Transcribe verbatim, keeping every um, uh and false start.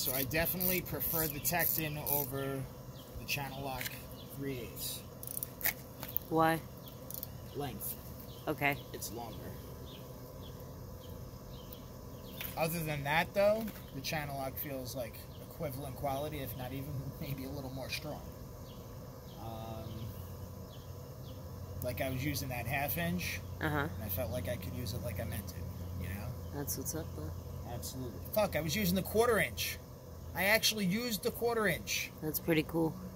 So I definitely prefer the Tekton over the Channel Lock three eighths. Why? Length. Okay. It's longer. Other than that, though, the Channel Lock feels like equivalent quality, if not even maybe a little more strong. Um, like I was using that half inch, uh-huh. and I felt like I could use it like I meant it, you know? That's what's up, though. Absolutely. Fuck, I was using the quarter inch. I actually used the quarter inch. That's pretty cool.